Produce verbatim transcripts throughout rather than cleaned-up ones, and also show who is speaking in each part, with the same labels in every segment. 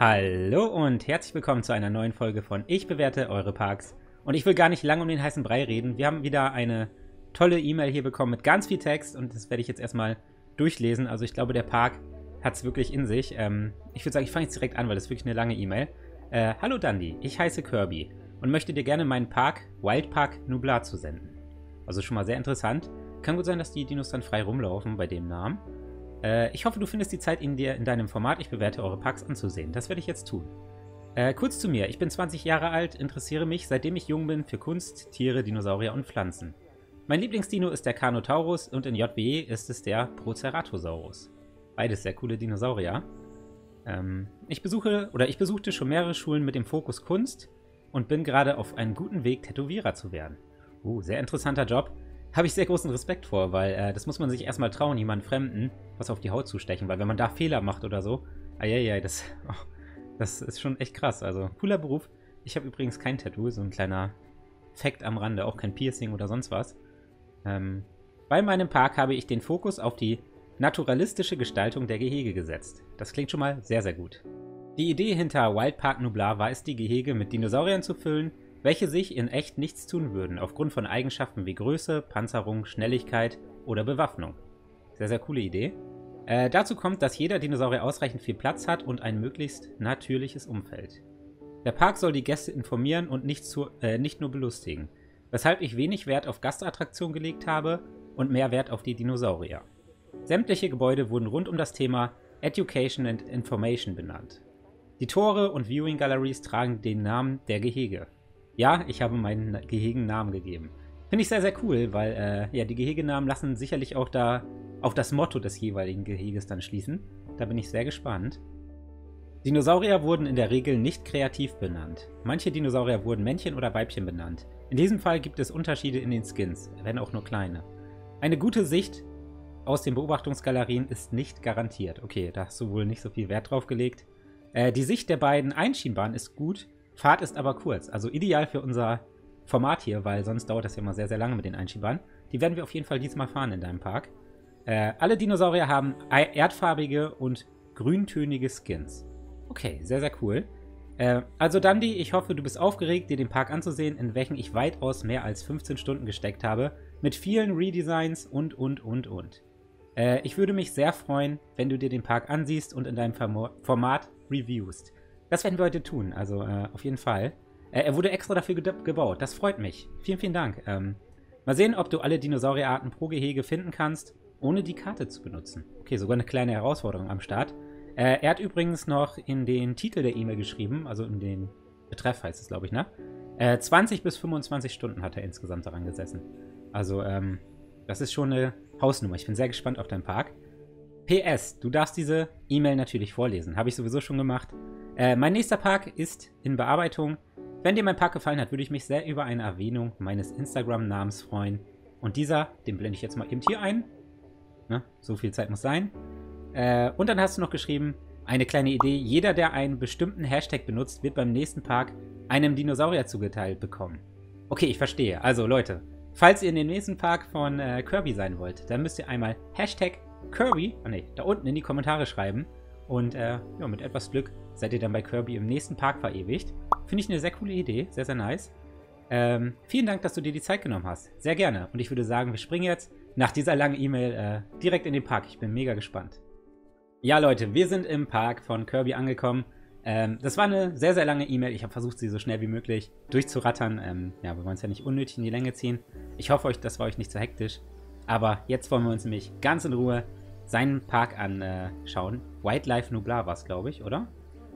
Speaker 1: Hallo und herzlich willkommen zu einer neuen Folge von Ich bewerte eure Parks. Und ich will gar nicht lange um den heißen Brei reden. Wir haben wieder eine tolle E-Mail hier bekommen mit ganz viel Text und das werde ich jetzt erstmal durchlesen. Also ich glaube, der Park hat es wirklich in sich. Ähm, ich würde sagen, ich fange jetzt direkt an, weil das ist wirklich eine lange E-Mail. Äh, Hallo Dundee, ich heiße Kirby und möchte dir gerne meinen Park Wildpark Nublar zusenden. Also schon mal sehr interessant. Kann gut sein, dass die Dinos dann frei rumlaufen bei dem Namen. Äh, ich hoffe, du findest die Zeit, ihn dir in deinem Format Ich bewerte eure Parks anzusehen. Das werde ich jetzt tun. Äh, kurz zu mir. Ich bin zwanzig Jahre alt, interessiere mich, seitdem ich jung bin, für Kunst, Tiere, Dinosaurier und Pflanzen. Mein Lieblingsdino ist der Carnotaurus und in J W E ist es der Proceratosaurus. Beides sehr coole Dinosaurier. Ähm, ich besuche, oder ich besuchte schon mehrere Schulen mit dem Fokus Kunst und bin gerade auf einem guten Weg, Tätowierer zu werden. Uh, sehr interessanter Job. Habe ich sehr großen Respekt vor, weil äh, das muss man sich erstmal trauen, jemandem Fremden was auf die Haut zu stechen, weil wenn man da Fehler macht oder so, eieiei, das, oh, das ist schon echt krass. Also, cooler Beruf. Ich habe übrigens kein Tattoo, so ein kleiner Fact am Rande, auch kein Piercing oder sonst was. Ähm, bei meinem Park habe ich den Fokus auf die naturalistische Gestaltung der Gehege gesetzt. Das klingt schon mal sehr, sehr gut. Die Idee hinter Wildpark Nublar war es, die Gehege mit Dinosauriern zu füllen, welche sich in echt nichts tun würden, aufgrund von Eigenschaften wie Größe, Panzerung, Schnelligkeit oder Bewaffnung. Sehr, sehr coole Idee. Äh, dazu kommt, dass jeder Dinosaurier ausreichend viel Platz hat und ein möglichst natürliches Umfeld. Der Park soll die Gäste informieren und nicht, zu, äh, nicht nur belustigen, weshalb ich wenig Wert auf Gastattraktion gelegt habe und mehr Wert auf die Dinosaurier. Sämtliche Gebäude wurden rund um das Thema Education and Information benannt. Die Tore und Viewing Galleries tragen den Namen der Gehege. Ja, ich habe meinen Gehegen Namen gegeben. Finde ich sehr, sehr cool, weil äh, ja, die Gehegenamen lassen sicherlich auch da auf das Motto des jeweiligen Geheges dann schließen. Da bin ich sehr gespannt. Dinosaurier wurden in der Regel nicht kreativ benannt. Manche Dinosaurier wurden Männchen oder Weibchen benannt. In diesem Fall gibt es Unterschiede in den Skins, wenn auch nur kleine. Eine gute Sicht aus den Beobachtungsgalerien ist nicht garantiert. Okay, da hast du wohl nicht so viel Wert drauf gelegt. Äh, die Sicht der beiden Einschienbahnen ist gut, Fahrt ist aber kurz. Also ideal für unser Format hier, weil sonst dauert das ja immer sehr, sehr lange mit den Einschienbahnen. Die werden wir auf jeden Fall diesmal fahren in deinem Park. Äh, alle Dinosaurier haben erdfarbige und grüntönige Skins. Okay, sehr, sehr cool. Äh, also Dundee, ich hoffe, du bist aufgeregt, dir den Park anzusehen, in welchen ich weitaus mehr als fünfzehn Stunden gesteckt habe, mit vielen Redesigns und, und, und, und. Äh, ich würde mich sehr freuen, wenn du dir den Park ansiehst und in deinem Form Format reviewst. Das werden wir heute tun, also äh, auf jeden Fall. Äh, er wurde extra dafür ge gebaut, das freut mich. Vielen, vielen Dank. Ähm, mal sehen, ob du alle Dinosaurierarten pro Gehege finden kannst, ohne die Karte zu benutzen. Okay, sogar eine kleine Herausforderung am Start. Äh, er hat übrigens noch in den Titel der E-Mail geschrieben, also in den Betreff heißt es, glaube ich, ne? Äh, zwanzig bis fünfundzwanzig Stunden hat er insgesamt daran gesessen. Also, ähm, das ist schon eine Hausnummer. Ich bin sehr gespannt auf deinen Park. P S, du darfst diese E-Mail natürlich vorlesen. Habe ich sowieso schon gemacht. Äh, mein nächster Park ist in Bearbeitung. Wenn dir mein Park gefallen hat, würde ich mich sehr über eine Erwähnung meines Instagram-Namens freuen. Und dieser, den blende ich jetzt mal eben hier ein. Ne? So viel Zeit muss sein. Äh, und dann hast du noch geschrieben, eine kleine Idee. Jeder, der einen bestimmten Hashtag benutzt, wird beim nächsten Park einem Dinosaurier zugeteilt bekommen. Okay, ich verstehe. Also Leute, falls ihr in dem nächsten Park von äh, Kirby sein wollt, dann müsst ihr einmal Hashtag Kirby, oh ne, da unten in die Kommentare schreiben. Und äh, ja, mit etwas Glück seid ihr dann bei Kirby im nächsten Park verewigt. Finde ich eine sehr coole Idee, sehr, sehr nice. Ähm, vielen Dank, dass du dir die Zeit genommen hast. Sehr gerne. Und ich würde sagen, wir springen jetzt nach dieser langen E-Mail äh, direkt in den Park. Ich bin mega gespannt. Ja, Leute, wir sind im Park von Kirby angekommen. Ähm, das war eine sehr, sehr lange E-Mail. Ich habe versucht, sie so schnell wie möglich durchzurattern. Ähm, ja, wir wollen es ja nicht unnötig in die Länge ziehen. Ich hoffe, euch, das war euch nicht zu hektisch. Aber jetzt wollen wir uns nämlich ganz in Ruhe seinen Park anschauen. Wildlife Nublar war es, glaube ich, oder?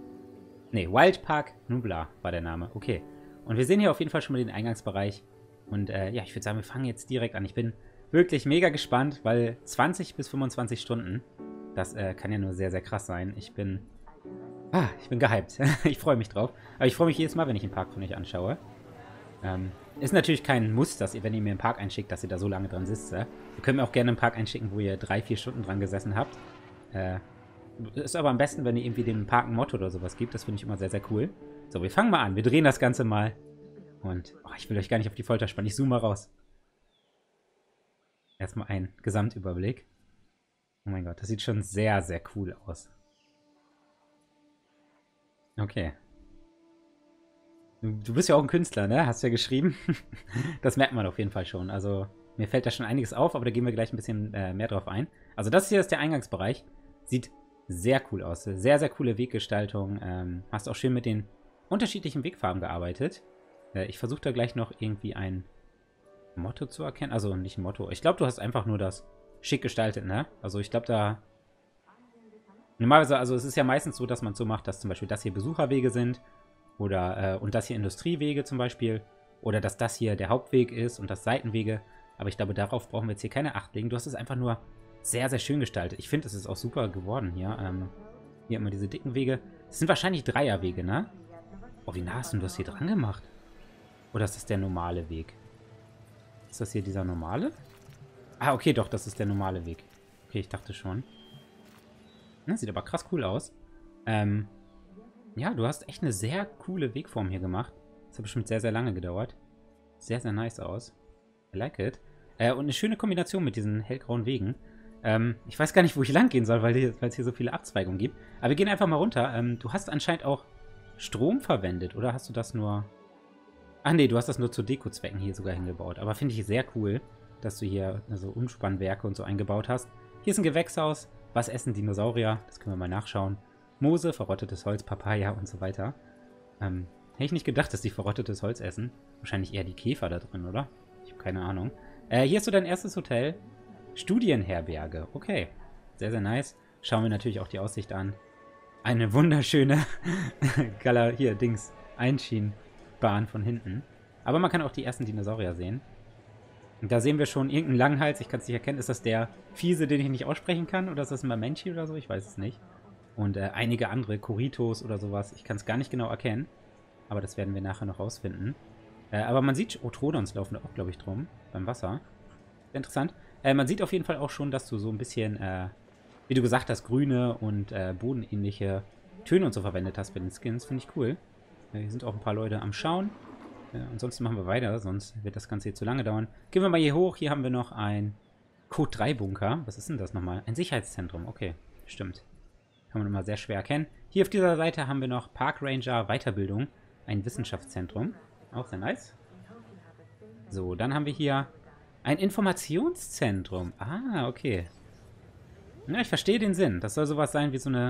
Speaker 1: Ne, Wildpark Nublar war der Name. Okay. Und wir sehen hier auf jeden Fall schon mal den Eingangsbereich. Und äh, ja, ich würde sagen, wir fangen jetzt direkt an. Ich bin wirklich mega gespannt, weil zwanzig bis fünfundzwanzig Stunden, das äh, kann ja nur sehr, sehr krass sein. Ich bin, ah, ich bin gehypt. Ich freue mich drauf. Aber ich freue mich jedes Mal, wenn ich den Park von euch anschaue. Ähm, ist natürlich kein Muss, dass ihr, wenn ihr mir einen Park einschickt, dass ihr da so lange dran sitzt. Äh? Ihr könnt mir auch gerne einen Park einschicken, wo ihr drei, vier Stunden dran gesessen habt. Äh, ist aber am besten, wenn ihr irgendwie dem Park ein Motto oder sowas gibt. Das finde ich immer sehr, sehr cool. So, wir fangen mal an. Wir drehen das Ganze mal. Und oh, ich will euch gar nicht auf die Folter spannen. Ich zoome mal raus. Erstmal ein Gesamtüberblick. Oh mein Gott, das sieht schon sehr, sehr cool aus. Okay. Du bist ja auch ein Künstler, ne? Hast du ja geschrieben. Das merkt man auf jeden Fall schon. Also, mir fällt da schon einiges auf, aber da gehen wir gleich ein bisschen äh, mehr drauf ein. Also, das hier ist der Eingangsbereich. Sieht sehr cool aus. Sehr, sehr coole Weggestaltung. Ähm, hast auch schön mit den unterschiedlichen Wegfarben gearbeitet. Äh, ich versuche da gleich noch irgendwie ein Motto zu erkennen. Also, nicht ein Motto. Ich glaube, du hast einfach nur das schick gestaltet, ne? Also, ich glaube, da... Normalerweise, also es ist ja meistens so, dass man es so macht, dass zum Beispiel das hier Besucherwege sind. Oder, äh, und das hier Industriewege zum Beispiel. Oder dass das hier der Hauptweg ist und das Seitenwege. Aber ich glaube, darauf brauchen wir jetzt hier keine Acht legen. Du hast es einfach nur sehr, sehr schön gestaltet. Ich finde, es ist auch super geworden hier. Ähm, hier immer diese dicken Wege. Das sind wahrscheinlich Dreierwege, ne? Oh, wie nah hast du das hier dran gemacht? Oder ist das der normale Weg? Ist das hier dieser normale? Ah, okay, doch, das ist der normale Weg. Okay, ich dachte schon. Das sieht aber krass cool aus. Ähm, ja, du hast echt eine sehr coole Wegform hier gemacht. Das hat bestimmt sehr, sehr lange gedauert. Sehr, sehr nice aus. I like it. Äh, und eine schöne Kombination mit diesen hellgrauen Wegen. Ähm, ich weiß gar nicht, wo ich lang gehen soll, weil es hier so viele Abzweigungen gibt. Aber wir gehen einfach mal runter. Ähm, du hast anscheinend auch Strom verwendet, oder hast du das nur... Ach nee, du hast das nur zu Dekozwecken hier sogar hingebaut. Aber finde ich sehr cool, dass du hier so Umspannwerke und so eingebaut hast. Hier ist ein Gewächshaus. Was essen Dinosaurier? Das können wir mal nachschauen. Moose, verrottetes Holz, Papaya und so weiter. Ähm, hätte ich nicht gedacht, dass die verrottetes Holz essen. Wahrscheinlich eher die Käfer da drin, oder? Ich habe keine Ahnung. Äh, hier hast du dein erstes Hotel. Studienherberge. Okay. Sehr, sehr nice. Schauen wir natürlich auch die Aussicht an. Eine wunderschöne Gala, hier, Dings, Einschienenbahn von hinten. Aber man kann auch die ersten Dinosaurier sehen. Und da sehen wir schon irgendeinen Langhals. Ich kann es nicht erkennen. Ist das der Fiese, den ich nicht aussprechen kann? Oder ist das ein Mamenchi oder so? Ich weiß es nicht. Und äh, einige andere, Koritos oder sowas. Ich kann es gar nicht genau erkennen. Aber das werden wir nachher noch rausfinden. Äh, aber man sieht, oh, Trodons laufen da auch, glaube ich, drum. Beim Wasser. Sehr interessant. Äh, man sieht auf jeden Fall auch schon, dass du so ein bisschen, äh, wie du gesagt hast, grüne und äh, bodenähnliche Töne und so verwendet hast bei den Skins. Finde ich cool. Äh, hier sind auch ein paar Leute am Schauen. Äh, ansonsten machen wir weiter, sonst wird das Ganze hier zu lange dauern. Gehen wir mal hier hoch. Hier haben wir noch ein Code drei Bunker. Was ist denn das nochmal? Ein Sicherheitszentrum. Okay, stimmt. Kann man immer sehr schwer erkennen. Hier auf dieser Seite haben wir noch Park Ranger Weiterbildung. Ein Wissenschaftszentrum. Auch sehr nice. So, dann haben wir hier ein Informationszentrum. Ah, okay. Ja, ich verstehe den Sinn. Das soll sowas sein wie so eine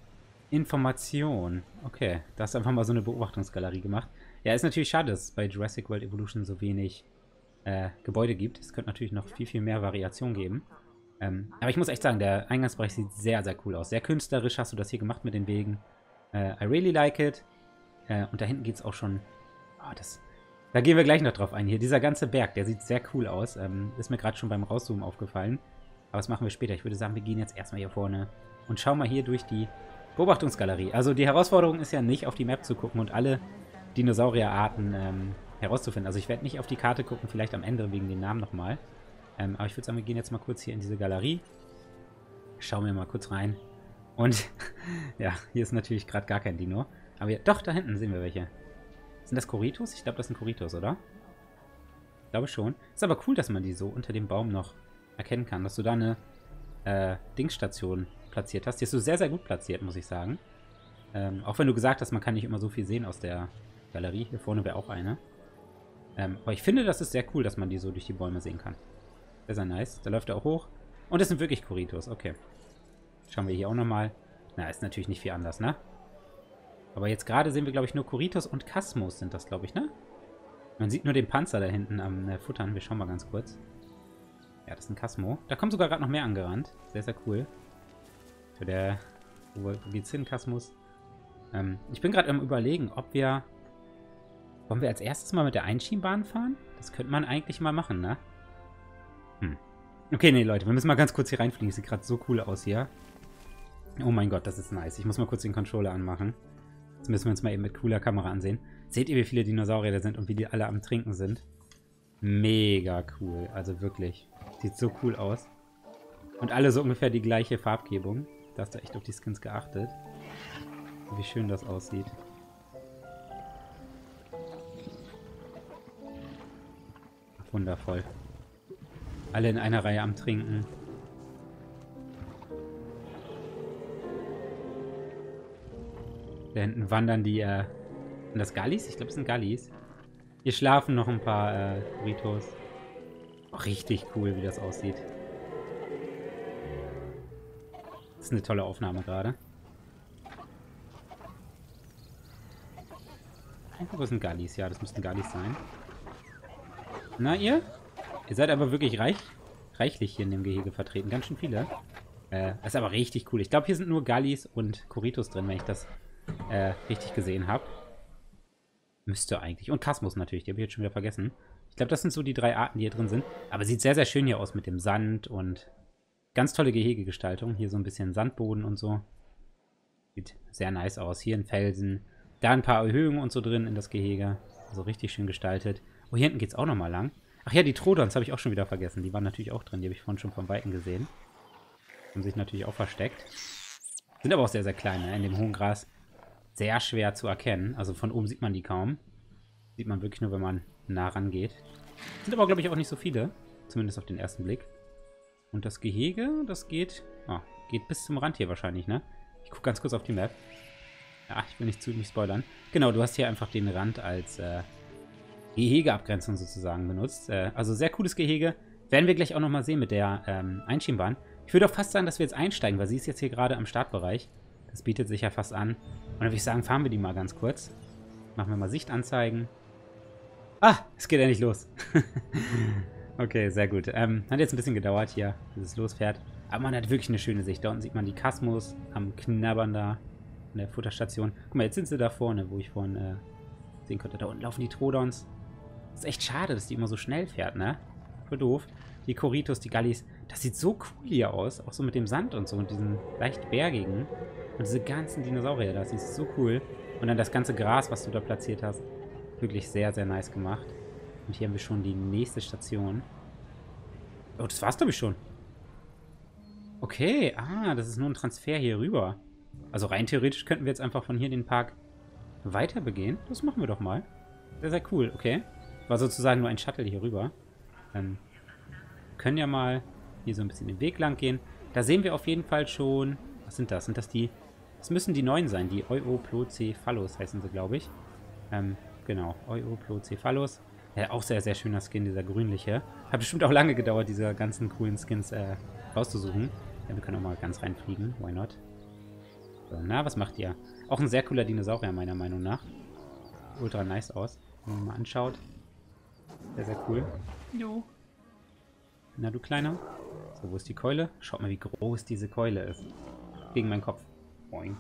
Speaker 1: Information. Okay, da hast du einfach mal so eine Beobachtungsgalerie gemacht. Ja, ist natürlich schade, dass es bei Jurassic World Evolution so wenig äh, Gebäude gibt. Es könnte natürlich noch viel, viel mehr Variation geben. Ähm, aber ich muss echt sagen, der Eingangsbereich sieht sehr, sehr cool aus. Sehr künstlerisch hast du das hier gemacht mit den Wegen. Äh, I really like it. Äh, und da hinten geht es auch schon... Oh, das... Da gehen wir gleich noch drauf ein. Hier, dieser ganze Berg, der sieht sehr cool aus. Ähm, ist mir gerade schon beim Rauszoomen aufgefallen. Aber das machen wir später. Ich würde sagen, wir gehen jetzt erstmal hier vorne und schauen mal hier durch die Beobachtungsgalerie. Also die Herausforderung ist ja nicht, auf die Map zu gucken und alle Dinosaurierarten ähm, herauszufinden. Also ich werde nicht auf die Karte gucken, vielleicht am Ende wegen den Namen nochmal. Ähm, aber ich würde sagen, wir gehen jetzt mal kurz hier in diese Galerie. Schauen wir mal kurz rein. Und ja, hier ist natürlich gerade gar kein Dino. Aber hier, doch, da hinten sehen wir welche. Sind das Koritos? Ich glaube, das sind Koritos, oder? Ich glaube schon. Ist aber cool, dass man die so unter dem Baum noch erkennen kann. Dass du da eine äh, Dingsstation platziert hast. Die hast du sehr, sehr gut platziert, muss ich sagen. Ähm, auch wenn du gesagt hast, man kann nicht immer so viel sehen aus der Galerie. Hier vorne wäre auch eine. Ähm, aber ich finde, das ist sehr cool, dass man die so durch die Bäume sehen kann. Sehr, sehr nice. Da läuft er auch hoch. Und das sind wirklich Koritos. Okay. Schauen wir hier auch nochmal. Na, ist natürlich nicht viel anders, ne? Aber jetzt gerade sehen wir, glaube ich, nur Koritos und Kasmos sind das, glaube ich, ne? Man sieht nur den Panzer da hinten am äh, Futtern. Wir schauen mal ganz kurz. Ja, das ist ein Kasmo. Da kommt sogar gerade noch mehr angerannt. Sehr, sehr cool. Für der... Wo, wo geht's hin, Kasmos? Ähm, ich bin gerade am Überlegen, ob wir... Wollen wir als erstes mal mit der Einschienbahn fahren? Das könnte man eigentlich mal machen, ne? Hm. Okay, nee, Leute, wir müssen mal ganz kurz hier reinfliegen. Das sieht gerade so cool aus hier. Oh mein Gott, das ist nice. Ich muss mal kurz den Controller anmachen. Das müssen wir uns mal eben mit cooler Kamera ansehen. Seht ihr, wie viele Dinosaurier da sind und wie die alle am Trinken sind? Mega cool. Also wirklich. Sieht so cool aus. Und alle so ungefähr die gleiche Farbgebung. Da hast du echt auf die Skins geachtet. Wie schön das aussieht. Wundervoll. Alle in einer Reihe am Trinken. Da hinten wandern die, äh, sind das Gallis? Ich glaube, es sind Gallis. Hier schlafen noch ein paar, äh, Kuritos. Oh, richtig cool, wie das aussieht. Das ist eine tolle Aufnahme gerade. Wo sind Gallis? Ja, das müssten Gallis sein. Na, ihr? Ihr seid aber wirklich reich, reichlich hier in dem Gehege vertreten. Ganz schön viele. Äh, das ist aber richtig cool. Ich glaube, hier sind nur Gallis und Kuritos drin, wenn ich das äh, richtig gesehen habe. Müsste eigentlich. Und Kasmus natürlich, die habe ich jetzt schon wieder vergessen. Ich glaube, das sind so die drei Arten, die hier drin sind. Aber sieht sehr, sehr schön hier aus mit dem Sand und ganz tolle Gehegegestaltung. Hier so ein bisschen Sandboden und so. Sieht sehr nice aus. Hier ein Felsen. Da ein paar Erhöhungen und so drin in das Gehege. Also richtig schön gestaltet. Oh, hier hinten geht es auch nochmal lang. Ach ja, die Trodons habe ich auch schon wieder vergessen. Die waren natürlich auch drin. Die habe ich vorhin schon von Weitem gesehen. Haben sich natürlich auch versteckt. Sind aber auch sehr, sehr klein, ne? In dem hohen Gras. Sehr schwer zu erkennen. Also von oben sieht man die kaum. Sieht man wirklich nur, wenn man nah rangeht. Sind aber, glaube ich, auch nicht so viele. Zumindest auf den ersten Blick. Und das Gehege, das geht... Oh, geht bis zum Rand hier wahrscheinlich, ne? Ich gucke ganz kurz auf die Map. Ja, ich will nicht zu nicht spoilern. Genau, du hast hier einfach den Rand als äh, Gehegeabgrenzung sozusagen benutzt. Äh, also sehr cooles Gehege. Werden wir gleich auch nochmal sehen mit der ähm, Einschienbahn. Ich würde auch fast sagen, dass wir jetzt einsteigen, weil sie ist jetzt hier gerade am Startbereich. Das bietet sich ja fast an. Und dann würde ich sagen, fahren wir die mal ganz kurz. Machen wir mal Sichtanzeigen. Ah, es geht endlich los. Okay, sehr gut. Ähm, hat jetzt ein bisschen gedauert hier, bis es losfährt. Aber man hat wirklich eine schöne Sicht. Da unten sieht man die Kasmus am Knabbern da an der Futterstation. Guck mal, jetzt sind sie da vorne, wo ich vorhin äh, sehen konnte. Da unten laufen die Trodons. Ist echt schade, dass die immer so schnell fährt, ne? Voll doof. Die Kuritos, die Gallis. Das sieht so cool hier aus. Auch so mit dem Sand und so und diesen leicht bergigen. Und diese ganzen Dinosaurier, das ist so cool. Und dann das ganze Gras, was du da platziert hast. Wirklich sehr, sehr nice gemacht. Und hier haben wir schon die nächste Station. Oh, das war's, glaube ich, schon. Okay, ah, das ist nur ein Transfer hier rüber. Also rein theoretisch könnten wir jetzt einfach von hier den Park weiter begehen. Das machen wir doch mal. Sehr, sehr cool, okay. War sozusagen nur ein Shuttle hier rüber. Ähm, wir können ja mal hier so ein bisschen den Weg lang gehen. Da sehen wir auf jeden Fall schon... Was sind das? Sind das die... Das müssen die neuen sein. Die Euplocephalus heißen sie, glaube ich. Ähm, genau. Euplocephalus. Ja, auch sehr, sehr schöner Skin, dieser grünliche. Hat bestimmt auch lange gedauert, diese ganzen coolen Skins äh, rauszusuchen. Ja, wir können auch mal ganz reinfliegen. Why not? So, na, was macht ihr? Auch ein sehr cooler Dinosaurier, meiner Meinung nach. Ultra nice aus. Wenn man mal anschaut. Sehr, sehr cool. Jo. Na, du Kleiner. So, wo ist die Keule? Schaut mal, wie groß diese Keule ist. Gegen meinen Kopf. Boing.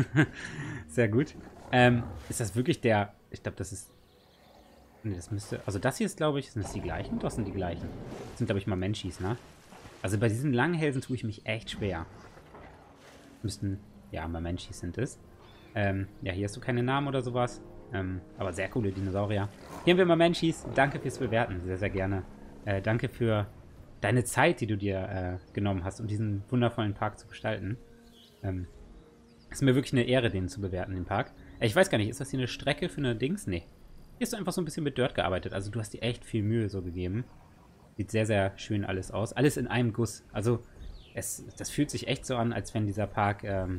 Speaker 1: Sehr gut. Ähm, ist das wirklich der... Ich glaube, das ist... Ne, das müsste... Also das hier ist, glaube ich... Sind das die gleichen? Doch, sind die gleichen. Das sind, glaube ich, mal Menschis, ne? Also bei diesen langen Hälsen tue ich mich echt schwer. Müssten... Ja, mal Menschis sind es. Ähm, ja, hier hast du keine Namen oder sowas. Ähm, aber sehr coole Dinosaurier. Hier haben wir mal Menschis. Danke fürs Bewerten. Sehr, sehr gerne. Äh, danke für deine Zeit, die du dir äh, genommen hast, um diesen wundervollen Park zu gestalten. Ähm, ist mir wirklich eine Ehre, den zu bewerten, den Park. Äh, ich weiß gar nicht, ist das hier eine Strecke für eine Dings? Nee. Hier hast du einfach so ein bisschen mit Dirt gearbeitet. Also du hast dir echt viel Mühe so gegeben. Sieht sehr, sehr schön alles aus. Alles in einem Guss. Also es, das fühlt sich echt so an, als wenn dieser Park ähm,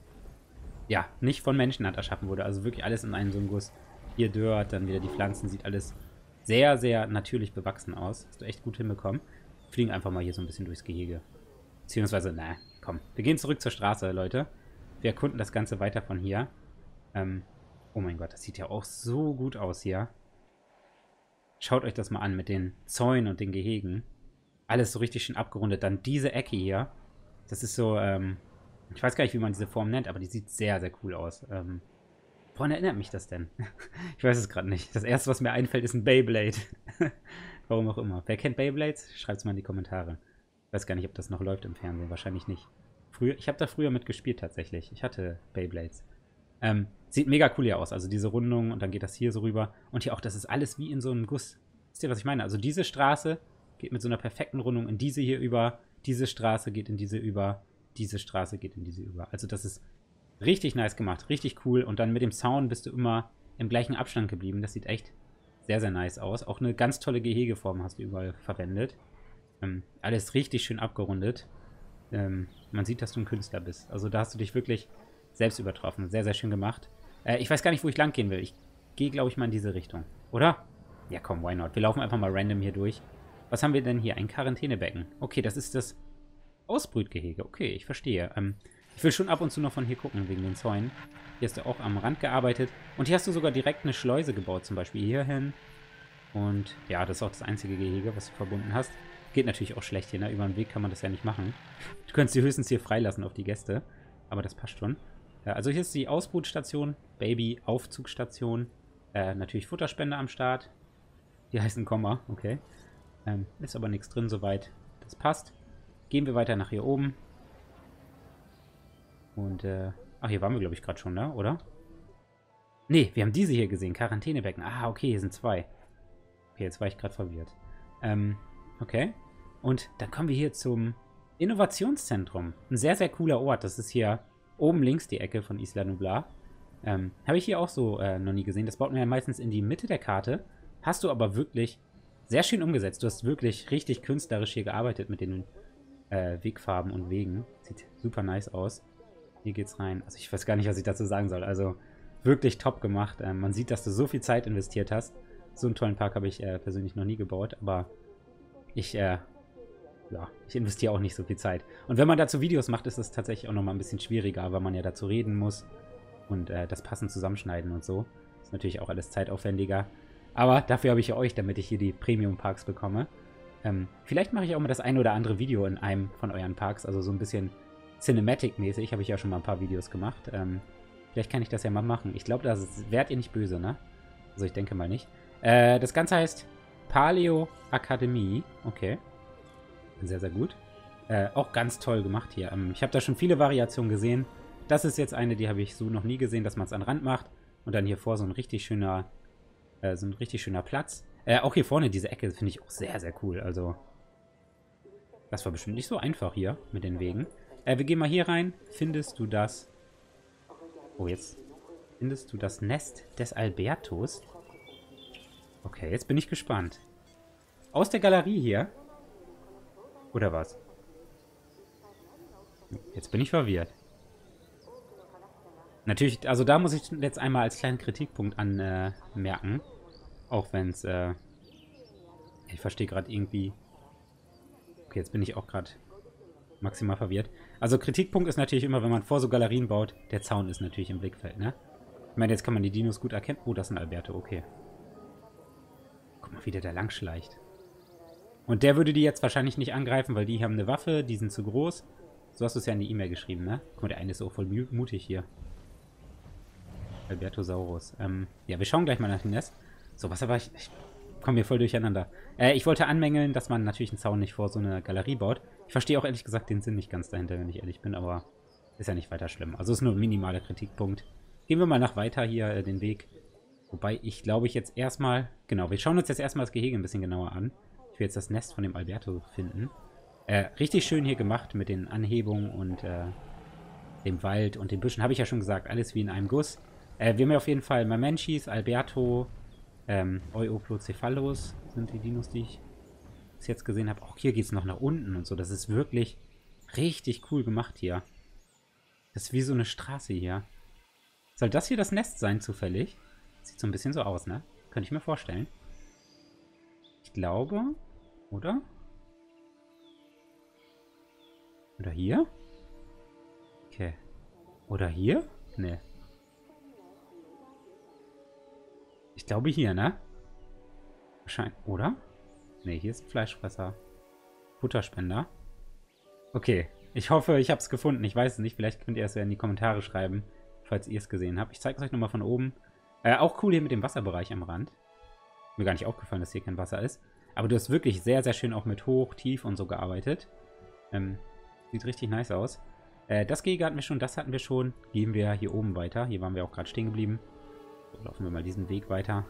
Speaker 1: ja, nicht von Menschenhand erschaffen wurde. Also wirklich alles in einem so einem Guss. Hier Dirt, dann wieder die Pflanzen. Sieht alles sehr, sehr natürlich bewachsen aus. Hast du echt gut hinbekommen. Wir fliegen einfach mal hier so ein bisschen durchs Gehege. Beziehungsweise, na, komm. Wir gehen zurück zur Straße, Leute. Wir erkunden das Ganze weiter von hier. Ähm, oh mein Gott, das sieht ja auch so gut aus hier. Schaut euch das mal an mit den Zäunen und den Gehegen. Alles so richtig schön abgerundet. Dann diese Ecke hier. Das ist so, ähm, ich weiß gar nicht, wie man diese Form nennt, aber die sieht sehr, sehr cool aus. Ähm, woran erinnert mich das denn? Ich weiß es gerade nicht. Das erste, was mir einfällt, ist ein Beyblade. Warum auch immer. Wer kennt Beyblades? Schreibt es mal in die Kommentare. Ich weiß gar nicht, ob das noch läuft im Fernsehen. Wahrscheinlich nicht. Früher, ich habe da früher mitgespielt tatsächlich. Ich hatte Beyblades. Ähm, sieht mega cool hier aus. Also diese Rundung und dann geht das hier so rüber. Und hier auch, das ist alles wie in so einem Guss. Wisst ihr, was ich meine? Also diese Straße geht mit so einer perfekten Rundung in diese hier über. Diese Straße geht in diese über. Diese Straße geht in diese über. Also das ist richtig nice gemacht. Richtig cool. Und dann mit dem Sound bist du immer im gleichen Abstand geblieben. Das sieht echt sehr, sehr nice aus. Auch eine ganz tolle Gehegeform hast du überall verwendet. Ähm, alles richtig schön abgerundet. Ähm, man sieht, dass du ein Künstler bist. Also da hast du dich wirklich selbst übertroffen. Sehr, sehr schön gemacht. Äh, ich weiß gar nicht, wo ich lang gehen will. Ich gehe, glaube ich, mal in diese Richtung. Oder? Ja, komm, why not? Wir laufen einfach mal random hier durch. Was haben wir denn hier? Ein Quarantänebecken. Okay, das ist das Ausbrütgehege. Okay, ich verstehe. Ähm, ich will schon ab und zu noch von hier gucken, wegen den Zäunen. Hier hast du auch am Rand gearbeitet. Und hier hast du sogar direkt eine Schleuse gebaut, zum Beispiel hierhin. Und ja, das ist auch das einzige Gehege, was du verbunden hast. Geht natürlich auch schlecht hier, ne? Über den Weg kann man das ja nicht machen. Du könntest sie höchstens hier freilassen auf die Gäste. Aber das passt schon. Ja, also hier ist die Ausbrutstation, Baby-Aufzugsstation. Äh, natürlich Futterspende am Start. Die heißen Komma, okay. Ähm, ist aber nichts drin soweit. Das passt. Gehen wir weiter nach hier oben. Und, äh, ach, hier waren wir, glaube ich, gerade schon, ne? Oder? Nee, wir haben diese hier gesehen. Quarantänebecken. Ah, okay, hier sind zwei. Okay, jetzt war ich gerade verwirrt. Ähm, okay. Und dann kommen wir hier zum Innovationszentrum. Ein sehr, sehr cooler Ort. Das ist hier oben links die Ecke von Isla Nublar. Ähm, habe ich hier auch so äh, noch nie gesehen. Das baut man ja meistens in die Mitte der Karte. Hast du aber wirklich sehr schön umgesetzt. Du hast wirklich richtig künstlerisch hier gearbeitet mit den äh, Wegfarben und Wegen. Sieht super nice aus. Hier geht's rein. Also ich weiß gar nicht, was ich dazu sagen soll. Also wirklich top gemacht. Ähm, man sieht, dass du so viel Zeit investiert hast. So einen tollen Park habe ich äh, persönlich noch nie gebaut. Aber ich, äh, ja, ich investiere auch nicht so viel Zeit. Und wenn man dazu Videos macht, ist es tatsächlich auch nochmal ein bisschen schwieriger, weil man ja dazu reden muss und äh, das passend zusammenschneiden und so. Ist natürlich auch alles zeitaufwendiger. Aber dafür habe ich ja euch, damit ich hier die Premium-Parks bekomme. Ähm, vielleicht mache ich auch mal das ein oder andere Video in einem von euren Parks, also so ein bisschen Cinematic-mäßig. Habe ich ja schon mal ein paar Videos gemacht. Ähm, vielleicht kann ich das ja mal machen. Ich glaube, da wärt ihr nicht böse, ne? Also ich denke mal nicht. Äh, das Ganze heißt Paleo Akademie. Okay. Sehr, sehr gut. Äh, auch ganz toll gemacht hier. Ähm, ich habe da schon viele Variationen gesehen. Das ist jetzt eine, die habe ich so noch nie gesehen, dass man es an den Rand macht. Und dann hier vor so ein richtig schöner, äh, so ein richtig schöner Platz. Äh, auch hier vorne diese Ecke finde ich auch sehr, sehr cool. Also, das war bestimmt nicht so einfach hier mit den Wegen. Äh, wir gehen mal hier rein. Findest du das... Oh, jetzt... Findest du das Nest des Albertos? Okay, jetzt bin ich gespannt. Aus der Galerie hier... Oder was? Jetzt bin ich verwirrt. Natürlich, also da muss ich jetzt einmal als kleinen Kritikpunkt anmerken. Äh, auch wenn es, äh, ich verstehe gerade irgendwie... Okay, jetzt bin ich auch gerade maximal verwirrt. Also Kritikpunkt ist natürlich immer, wenn man vor so Galerien baut, der Zaun ist natürlich im Blickfeld, ne? Ich meine, jetzt kann man die Dinos gut erkennen. Oh, das ist ein Alberto, okay. Guck mal, wie der da lang schleicht. Und der würde die jetzt wahrscheinlich nicht angreifen, weil die haben eine Waffe, die sind zu groß. So hast du es ja in die E-Mail geschrieben, ne? Guck mal, der eine ist auch voll mutig hier. Albertosaurus. Ähm, ja, wir schauen gleich mal nach dem Nest. So, was aber ich... ich komme hier voll durcheinander. Äh, ich wollte anmängeln, dass man natürlich einen Zaun nicht vor so eine Galerie baut. Ich verstehe auch ehrlich gesagt den Sinn nicht ganz dahinter, wenn ich ehrlich bin, aber ist ja nicht weiter schlimm. Also ist nur ein minimaler Kritikpunkt. Gehen wir mal nach weiter hier äh, den Weg. Wobei ich glaube ich jetzt erstmal... Genau, wir schauen uns jetzt erstmal das Gehege ein bisschen genauer an. Ich will jetzt das Nest von dem Alberto finden. Äh, richtig schön hier gemacht mit den Anhebungen und äh, dem Wald und den Büschen. Habe ich ja schon gesagt, alles wie in einem Guss. Äh, wir haben ja auf jeden Fall Mamenchis, Alberto, ähm, Euoplocephalus sind die Dinos, die ich bis jetzt gesehen habe. Auch hier geht es noch nach unten und so. Das ist wirklich richtig cool gemacht hier. Das ist wie so eine Straße hier. Soll das hier das Nest sein, zufällig? Sieht so ein bisschen so aus, ne? Könnte ich mir vorstellen. Ich glaube, oder? Oder hier? Okay. Oder hier? Ne. Ich glaube hier, ne? Wahrscheinlich, oder? Ne, hier ist ein Fleischfresser. Futterspender. Okay. Ich hoffe, ich habe es gefunden. Ich weiß es nicht. Vielleicht könnt ihr es ja in die Kommentare schreiben, falls ihr es gesehen habt. Ich zeige es euch nochmal von oben. Äh, auch cool hier mit dem Wasserbereich am Rand. Mir gar nicht aufgefallen, dass hier kein Wasser ist. Aber du hast wirklich sehr, sehr schön auch mit Hoch, Tief und so gearbeitet. Ähm, sieht richtig nice aus. Äh, das Gehege hatten wir schon, das hatten wir schon. Gehen wir hier oben weiter. Hier waren wir auch gerade stehen geblieben. So, laufen wir mal diesen Weg weiter.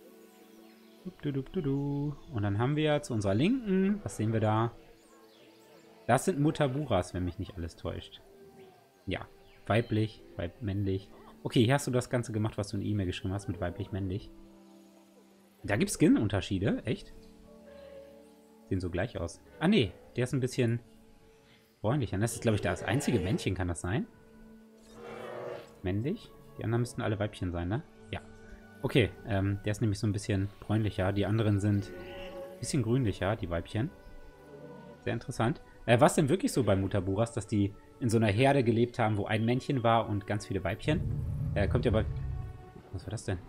Speaker 1: Und dann haben wir zu unserer Linken, was sehen wir da? Das sind Mutaburas, wenn mich nicht alles täuscht. Ja, weiblich, weib männlich. Okay, hier hast du das Ganze gemacht, was du in der E-Mail geschrieben hast mit weiblich, männlich. Da gibt es Skin-Unterschiede, echt? Sehen so gleich aus. Ah, nee, der ist ein bisschen bräunlicher. Das ist, glaube ich, das einzige Männchen, kann das sein? Männlich? Die anderen müssten alle Weibchen sein, ne? Ja. Okay, ähm, der ist nämlich so ein bisschen bräunlicher. Die anderen sind ein bisschen grünlicher, die Weibchen. Sehr interessant. Äh, war es denn wirklich so bei Mutaburas, dass die in so einer Herde gelebt haben, wo ein Männchen war und ganz viele Weibchen? Äh, kommt ja bei... Was war das denn?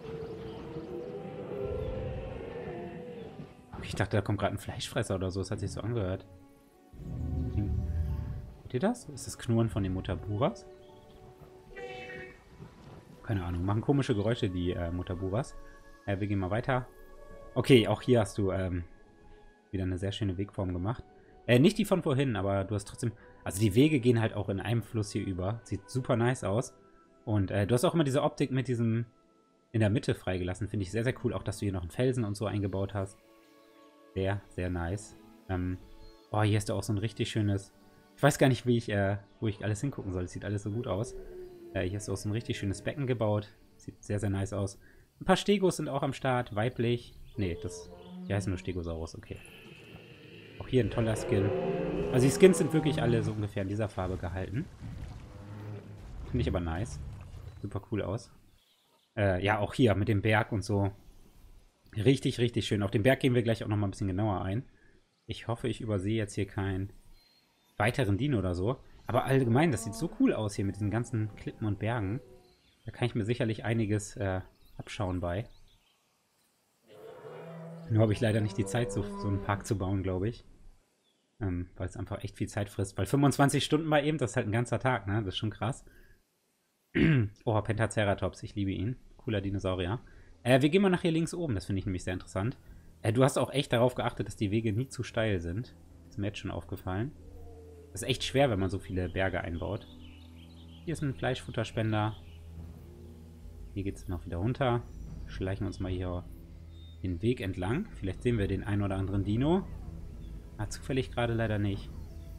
Speaker 1: Ich dachte, da kommt gerade ein Fleischfresser oder so. Das hat sich so angehört. Hört ihr das? Ist das Knurren von den Mutaburas? Keine Ahnung. Machen komische Geräusche, die äh, Mutaburas. Äh, wir gehen mal weiter. Okay, auch hier hast du ähm, wieder eine sehr schöne Wegform gemacht. Äh, nicht die von vorhin, aber du hast trotzdem... Also die Wege gehen halt auch in einem Fluss hier über. Sieht super nice aus. Und äh, du hast auch immer diese Optik mit diesem in der Mitte freigelassen. Finde ich sehr, sehr cool. Auch, dass du hier noch einen Felsen und so eingebaut hast. Sehr, sehr nice. Ähm, oh, hier hast du auch so ein richtig schönes... Ich weiß gar nicht, wie ich, äh, wo ich alles hingucken soll. Es sieht alles so gut aus. Äh, hier hast du auch so ein richtig schönes Becken gebaut. Sieht sehr, sehr nice aus. Ein paar Stegos sind auch am Start. Weiblich. Nee, das... Die heißen nur Stegosaurus. Okay. Auch hier ein toller Skin. Also die Skins sind wirklich alle so ungefähr in dieser Farbe gehalten. Finde ich aber nice. Super cool aus. Äh, ja, auch hier mit dem Berg und so. Richtig, richtig schön. Auf den Berg gehen wir gleich auch nochmal ein bisschen genauer ein. Ich hoffe, ich übersehe jetzt hier keinen weiteren Dino oder so. Aber allgemein, das sieht so cool aus hier mit diesen ganzen Klippen und Bergen. Da kann ich mir sicherlich einiges äh, abschauen bei. Nur habe ich leider nicht die Zeit, so, so einen Park zu bauen, glaube ich. Ähm, weil es einfach echt viel Zeit frisst. Weil fünfundzwanzig Stunden bei eben, das ist halt ein ganzer Tag, ne? Das ist schon krass. Oh, Pentaceratops, ich liebe ihn. Cooler Dinosaurier. Äh, wir gehen mal nach hier links oben, das finde ich nämlich sehr interessant. Äh, du hast auch echt darauf geachtet, dass die Wege nie zu steil sind. Das ist mir jetzt schon aufgefallen. Das ist echt schwer, wenn man so viele Berge einbaut. Hier ist ein Fleischfutterspender. Hier geht es noch wieder runter. Schleichen uns mal hier den Weg entlang. Vielleicht sehen wir den einen oder anderen Dino. Ah, zufällig gerade leider nicht.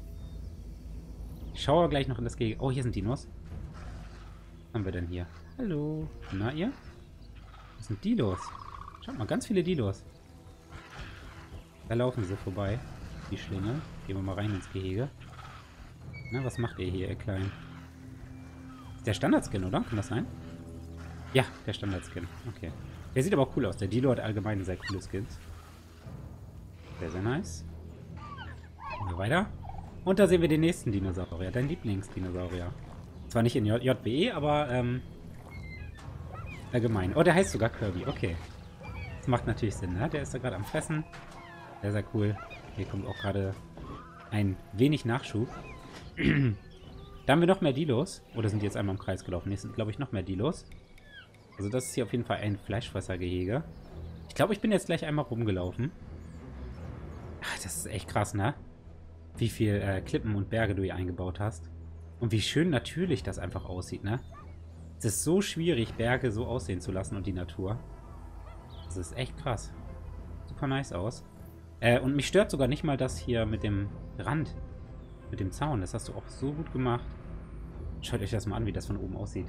Speaker 1: Ich schaue gleich noch in das Gehege. Oh, hier sind Dinos. Was haben wir denn hier? Hallo. Na, ihr? Was sind die los? Schaut mal, ganz viele Dilos. Da laufen sie vorbei. Die Schlinge. Gehen wir mal rein ins Gehege. Na, was macht ihr hier, ihr Kleinen? Ist der Standardskin, oder? Kann das sein? Ja, der Standardskin. Okay. Der sieht aber auch cool aus. Der Dilo hat allgemein sehr coole Skins. Sehr, sehr nice. Gehen wir weiter. Und da sehen wir den nächsten Dinosaurier. Dein Lieblingsdinosaurier. Zwar nicht in J B E, aber ähm, allgemein. Oh, der heißt sogar Kirby. Okay. Das macht natürlich Sinn, ne? Der ist da gerade am Fressen. Sehr, sehr cool. Hier kommt auch gerade ein wenig Nachschub. Da haben wir noch mehr Dilos. Oder sind die jetzt einmal im Kreis gelaufen? Hier sind, glaube ich, noch mehr Dilos. Also das ist hier auf jeden Fall ein Fleischfressergehege. Ich glaube, ich bin jetzt gleich einmal rumgelaufen. Ach, das ist echt krass, ne? Wie viel äh, Klippen und Berge du hier eingebaut hast. Und wie schön natürlich das einfach aussieht, ne? Es ist so schwierig, Berge so aussehen zu lassen und die Natur. Das ist echt krass. Super nice aus. Äh, und mich stört sogar nicht mal das hier mit dem Rand. Mit dem Zaun. Das hast du auch so gut gemacht. Schaut euch das mal an, wie das von oben aussieht.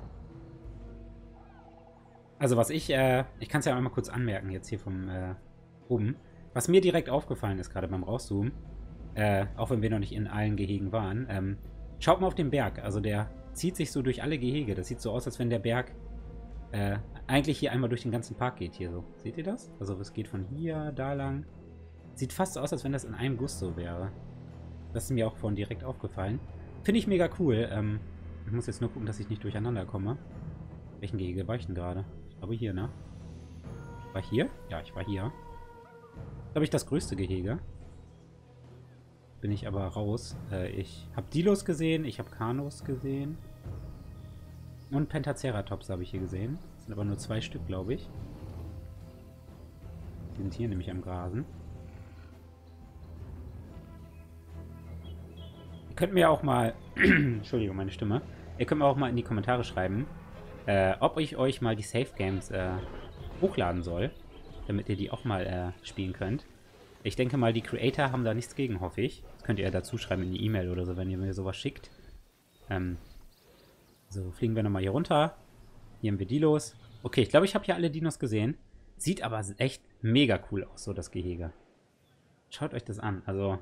Speaker 1: Also was ich, äh, ich kann es ja einmal kurz anmerken, jetzt hier vom äh, oben. Was mir direkt aufgefallen ist, gerade beim Rauszoomen, äh, auch wenn wir noch nicht in allen Gehegen waren, ähm, schaut mal auf den Berg. Also der zieht sich so durch alle Gehege. Das sieht so aus, als wenn der Berg äh, eigentlich hier einmal durch den ganzen Park geht. Hier so. Seht ihr das? Also es geht von hier, da lang. Sieht fast so aus, als wenn das in einem Guss so wäre. Das ist mir auch vorhin direkt aufgefallen. Finde ich mega cool. Ähm, ich muss jetzt nur gucken, dass ich nicht durcheinander komme. Welchen Gehege war ich denn gerade? Ich glaube hier, ne? War ich hier? Ja, ich war hier. Glaube ich, das größte Gehege. Bin ich aber raus. Äh, ich habe Dilos gesehen, ich habe Kanos gesehen. Und Pentaceratops habe ich hier gesehen. Das sind aber nur zwei Stück, glaube ich. Die sind hier nämlich am Grasen. Ihr könnt mir auch mal... Entschuldigung, meine Stimme. Ihr könnt mir auch mal in die Kommentare schreiben, äh, ob ich euch mal die Safe Games äh, hochladen soll. Damit ihr die auch mal äh, spielen könnt. Ich denke mal, die Creator haben da nichts gegen, hoffe ich. Das könnt ihr ja dazu schreiben in die E-Mail oder so, wenn ihr mir sowas schickt. Ähm, so, fliegen wir nochmal hier runter. Hier haben wir Dilos. Okay, ich glaube, ich habe hier alle Dinos gesehen. Sieht aber echt mega cool aus, so das Gehege. Schaut euch das an. Also,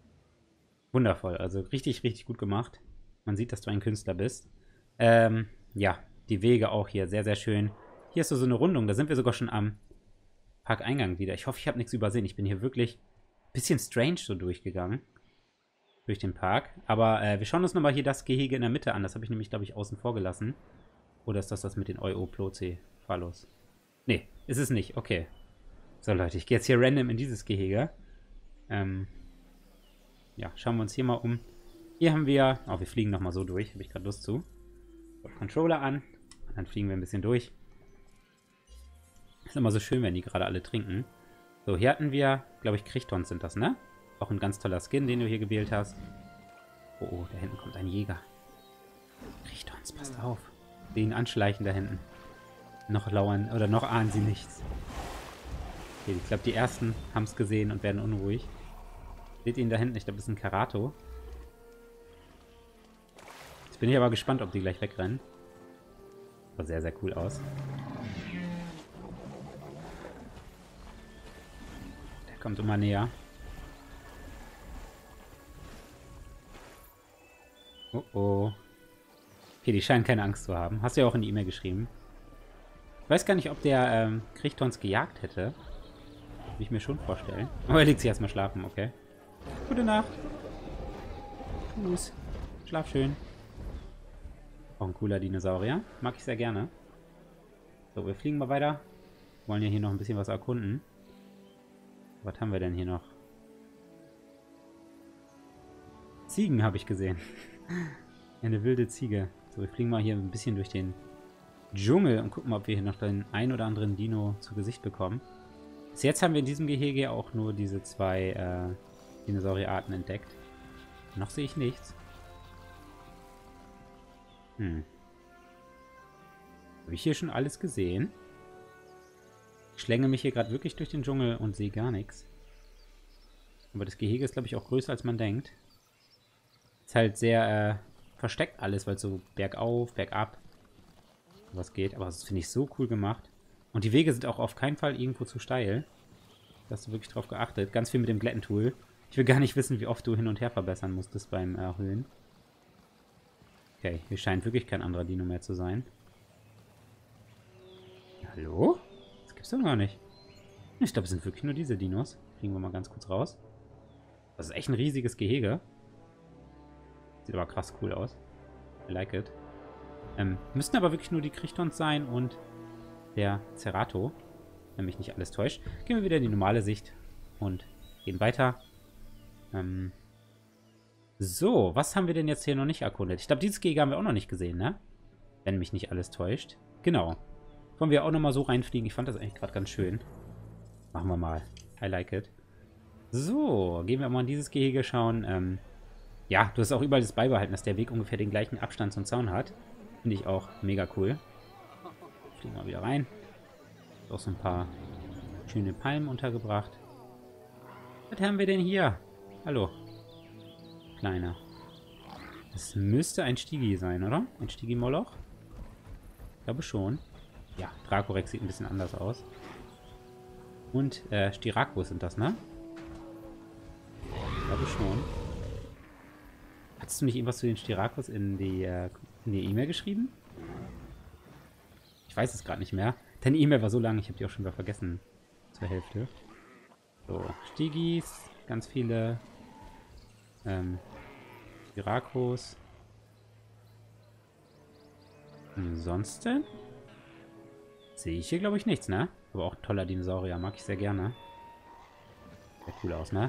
Speaker 1: wundervoll. Also, richtig, richtig gut gemacht. Man sieht, dass du ein Künstler bist. Ähm, ja, die Wege auch hier sehr, sehr schön. Hier ist so, so eine Rundung. Da sind wir sogar schon am Parkeingang wieder. Ich hoffe, ich habe nichts übersehen. Ich bin hier wirklich ein bisschen strange so durchgegangen. Durch den Park. Aber äh, wir schauen uns nochmal hier das Gehege in der Mitte an. Das habe ich nämlich, glaube ich, außen vor gelassen. Oder ist das das mit den Euploce-Phallos? Nee, ist es nicht. Okay. So, Leute, ich gehe jetzt hier random in dieses Gehege. Ähm, ja, schauen wir uns hier mal um. Hier haben wir... Oh, wir fliegen nochmal so durch. Habe ich gerade Lust zu. Controller an. Und dann fliegen wir ein bisschen durch. Ist immer so schön, wenn die gerade alle trinken. So, hier hatten wir, glaube ich, Krichtons sind das, ne? Auch ein ganz toller Skin, den du hier gewählt hast. Oh, oh, da hinten kommt ein Jäger. Krichtons, passt auf. Den anschleichen da hinten. Noch lauern, oder noch ahnen sie nichts. Okay, ich glaube, die ersten haben es gesehen und werden unruhig. Seht ihr ihn da hinten? Ich glaube, das ist ein Karato. Jetzt bin ich aber gespannt, ob die gleich wegrennen. Sah sehr, sehr cool aus. Der kommt immer näher. Oh oh. Okay, die scheinen keine Angst zu haben. Hast du ja auch in die E-Mail geschrieben. Ich weiß gar nicht, ob der ähm, Krichtons gejagt hätte. Würde ich mir schon vorstellen. Aber er legt sich erstmal schlafen, okay. Gute Nacht. Tschüss. Schlaf schön. Auch ein cooler Dinosaurier. Mag ich sehr gerne. So, wir fliegen mal weiter. Wollen ja hier noch ein bisschen was erkunden. Was haben wir denn hier noch? Ziegen habe ich gesehen. Eine wilde Ziege. So, wir fliegen mal hier ein bisschen durch den Dschungel und gucken mal, ob wir hier noch den ein oder anderen Dino zu Gesicht bekommen. Bis jetzt haben wir in diesem Gehege auch nur diese zwei äh, Dinosaurierarten entdeckt. Noch sehe ich nichts. Hm. Habe ich hier schon alles gesehen? Ich schlänge mich hier gerade wirklich durch den Dschungel und sehe gar nichts. Aber das Gehege ist, glaube ich, auch größer, als man denkt. Ist halt sehr äh, versteckt alles, weil es so bergauf, bergab was geht. Aber das finde ich so cool gemacht. Und die Wege sind auch auf keinen Fall irgendwo zu steil. Da hast du wirklich drauf geachtet. Ganz viel mit dem Glättentool. Ich will gar nicht wissen, wie oft du hin und her verbessern musstest beim Erhöhen. Okay, hier scheint wirklich kein anderer Dino mehr zu sein. Hallo? Das gibt's doch gar nicht. Ich glaube, es sind wirklich nur diese Dinos. Fliegen wir mal ganz kurz raus. Das ist echt ein riesiges Gehege. Sieht aber krass cool aus. I like it. Ähm, müssten aber wirklich nur die Krichtons sein und der Cerato. Wenn mich nicht alles täuscht. Gehen wir wieder in die normale Sicht und gehen weiter. Ähm, so, was haben wir denn jetzt hier noch nicht erkundet? Ich glaube, dieses Gehege haben wir auch noch nicht gesehen, ne? Wenn mich nicht alles täuscht. Genau. Wollen wir auch nochmal so reinfliegen? Ich fand das eigentlich gerade ganz schön. Machen wir mal. I like it. So, gehen wir mal in dieses Gehege schauen. Ähm, ja, du hast auch überall das beibehalten, dass der Weg ungefähr den gleichen Abstand zum Zaun hat. Finde ich auch mega cool. Fliegen wir wieder rein. Auch so ein paar schöne Palmen untergebracht. Was haben wir denn hier? Hallo. Kleiner. Das müsste ein Stigi sein, oder? Ein Stigi-Moloch? Ich glaube schon. Ja, Dracorex sieht ein bisschen anders aus. Und äh, Styracosaurus sind das, ne? Ich glaube schon. Hattest du nicht irgendwas zu den Styracosaurus in die äh, in die E-Mail geschrieben? Ich weiß es gerade nicht mehr. Deine E-Mail war so lang, ich habe die auch schon wieder vergessen. Zur Hälfte. So, Stigis, ganz viele ähm, Styracosaurus. Ansonsten sehe ich hier, glaube ich, nichts, ne? Aber auch ein toller Dinosaurier, mag ich sehr gerne. Sehr cool aus, ne?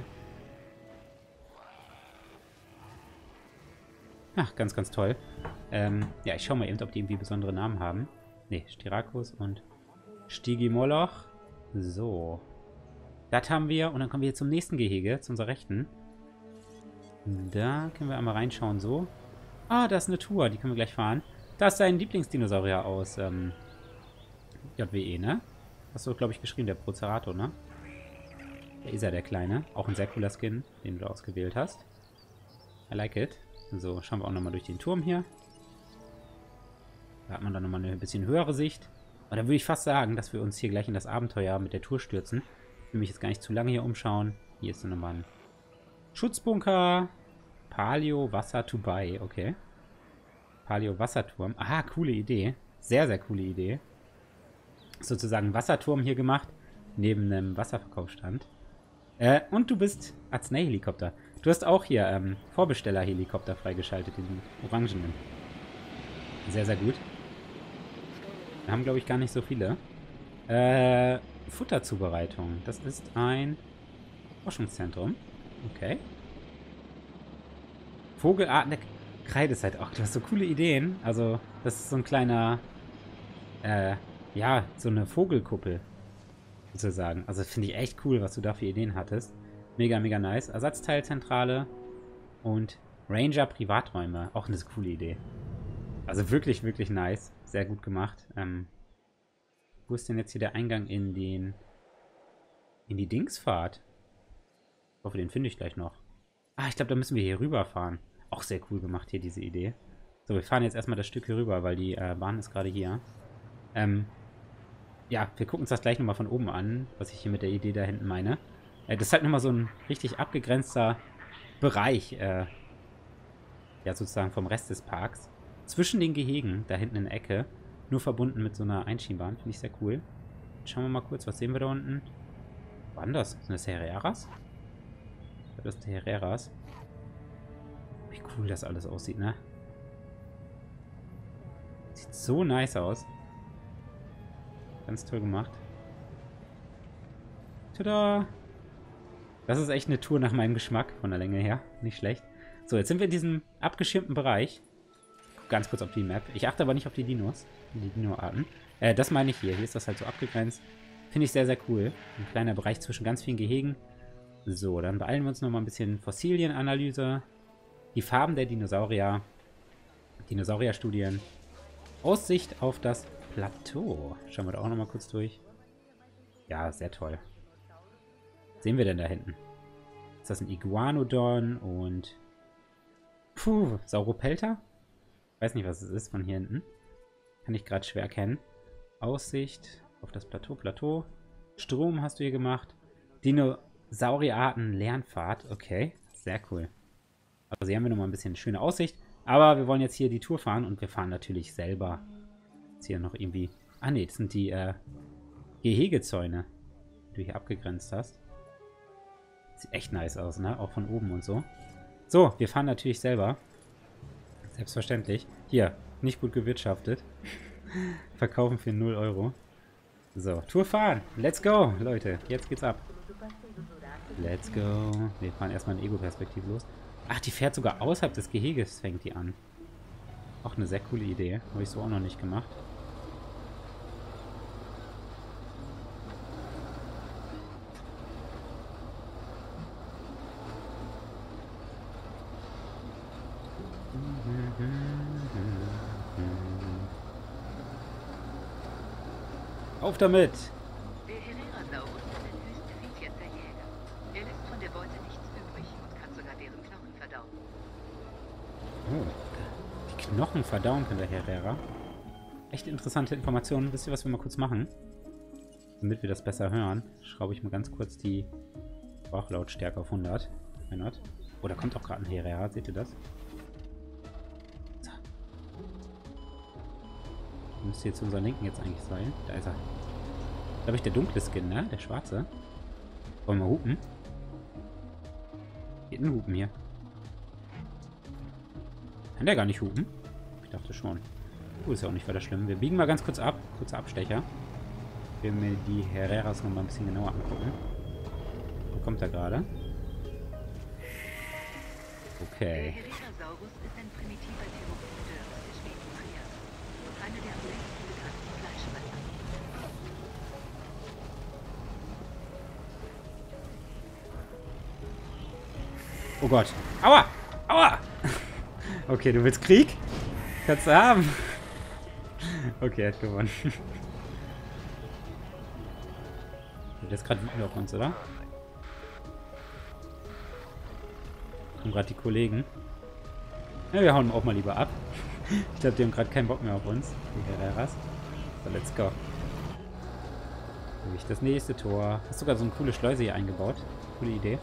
Speaker 1: Ach, ganz, ganz toll. Ähm, ja, ich schaue mal eben, ob die irgendwie besondere Namen haben. Ne, Styracosaurus und Stygimoloch. So. Das haben wir. Und dann kommen wir jetzt zum nächsten Gehege, zu unserer Rechten. Da können wir einmal reinschauen, so. Ah, da ist eine Tour, die können wir gleich fahren. Da ist dein Lieblingsdinosaurier aus ähm, J W E, ne? Hast du, glaube ich, geschrieben, der Procerato, ne? Der ist ja der Kleine. Auch ein sehr cooler Skin, den du ausgewählt hast. I like it. So, schauen wir auch nochmal durch den Turm hier. Da hat man dann nochmal eine bisschen höhere Sicht. Und dann würde ich fast sagen, dass wir uns hier gleich in das Abenteuer mit der Tour stürzen. Ich will mich jetzt gar nicht zu lange hier umschauen. Hier ist dann nochmal ein Schutzbunker. Paleo, Wasser, Tubai, okay. Paleo-Wasserturm. Aha, coole Idee. Sehr, sehr coole Idee. Sozusagen Wasserturm hier gemacht. Neben einem Wasserverkaufsstand. Äh, und du bist Arzneihelikopter. Du hast auch hier ähm, Vorbestellerhelikopter freigeschaltet, den orangenen. Sehr, sehr gut. Wir haben, glaube ich, gar nicht so viele. Äh, Futterzubereitung. Das ist ein Forschungszentrum. Okay. Vogelarten der Kreidezeit. Ach, du hast so coole Ideen. Also, das ist so ein kleiner, äh, ja, so eine Vogelkuppel, sozusagen. Also, finde ich echt cool, was du da für Ideen hattest. Mega, mega nice. Ersatzteilzentrale und Ranger-Privaträume. Auch eine coole Idee. Also wirklich, wirklich nice. Sehr gut gemacht. Ähm, wo ist denn jetzt hier der Eingang in den in die Dingsfahrt? Ich hoffe, den finde ich gleich noch. Ah, ich glaube, da müssen wir hier rüberfahren. Auch sehr cool gemacht hier, diese Idee. So, wir fahren jetzt erstmal das Stück hier rüber, weil die äh, Bahn ist gerade hier. Ähm, ja, wir gucken uns das gleich nochmal von oben an, was ich hier mit der Idee da hinten meine. Äh, das ist halt nochmal so ein richtig abgegrenzter Bereich, äh, ja, sozusagen vom Rest des Parks. Zwischen den Gehegen, da hinten in der Ecke, nur verbunden mit so einer Einschienbahn. Finde ich sehr cool. Jetzt schauen wir mal kurz, was sehen wir da unten? Was war denn das? Sind das Herreras? Das ist Herreras. Wie cool das alles aussieht, ne? Sieht so nice aus. Ganz toll gemacht. Tada! Das ist echt eine Tour nach meinem Geschmack, von der Länge her. Nicht schlecht. So, jetzt sind wir in diesem abgeschirmten Bereich. Ganz kurz auf die Map. Ich achte aber nicht auf die Dinos. Die Dino-Arten. Äh, das meine ich hier. Hier ist das halt so abgegrenzt. Finde ich sehr, sehr cool. Ein kleiner Bereich zwischen ganz vielen Gehegen. So, dann beeilen wir uns nochmal ein bisschen Fossilienanalyse. Die Farben der Dinosaurier. Dinosaurierstudien. Aussicht auf das Plateau. Schauen wir da auch nochmal kurz durch. Ja, sehr toll. Was sehen wir denn da hinten? Ist das ein Iguanodon und... Puh, Sauropelta? Weiß nicht, was es ist von hier hinten. Kann ich gerade schwer erkennen. Aussicht auf das Plateau. Plateau. Strom hast du hier gemacht. Dinosaurierarten Lernfahrt. Okay, sehr cool. Also hier haben wir nochmal ein bisschen schöne Aussicht. Aber wir wollen jetzt hier die Tour fahren und wir fahren natürlich selber. Jetzt hier noch irgendwie... Ah ne, das sind die äh, Gehegezäune, die du hier abgegrenzt hast. Sieht echt nice aus, ne? Auch von oben und so. So, wir fahren natürlich selber. Selbstverständlich. Hier, nicht gut gewirtschaftet. Verkaufen für null Euro. So, Tour fahren. Let's go, Leute. Jetzt geht's ab. Let's go. Wir fahren erstmal in Ego-Perspektive los. Ach, die fährt sogar außerhalb des Geheges, fängt die an. Auch eine sehr coole Idee. Habe ich so auch noch nicht gemacht. Auf damit!
Speaker 2: Der Herrerasaurus ist ein höchst effizienter Jäger. Er lässt von der Beute nichts übrig und kann sogar deren Knochen verdauen.
Speaker 1: Oh, die Knochen verdauen kann der Herrera. Echt interessante Informationen. Wisst ihr, was wir mal kurz machen? Damit wir das besser hören, schraube ich mal ganz kurz die Sprachlautstärke auf hundert. hundert. Oh, da kommt auch gerade ein Herrera. Seht ihr das? So. Müsste hier zu unserer Linken jetzt eigentlich sein. Da ist er. Da habe ich der dunkle Skin, ne? Der schwarze. Wollen wir hupen? Geht ein Hupen hier. Kann der gar nicht hupen? Ich dachte schon. Oh, ist ja auch nicht weiter schlimm. Wir biegen mal ganz kurz ab. Kurzer Abstecher. Ich will mir die Herreras noch mal ein bisschen genauer angucken. Wo kommt er gerade? Okay.
Speaker 2: Der Herrerasaurus ist ein primitiver Theropode aus der späten Trias und einer der am längsten bekannten Fleischfresser.
Speaker 1: Oh Gott. Aua! Aua! Okay, du willst Krieg? Kannst du haben. Okay, er hat gewonnen. Der ist gerade wütend auf uns, oder? Kommen gerade die Kollegen. Ja, wir hauen auch mal lieber ab. Ich glaube, die haben gerade keinen Bock mehr auf uns. Die Herreras. So, let's go. Durch das nächste Tor. Hast sogar so eine coole Schleuse hier eingebaut. Coole Idee.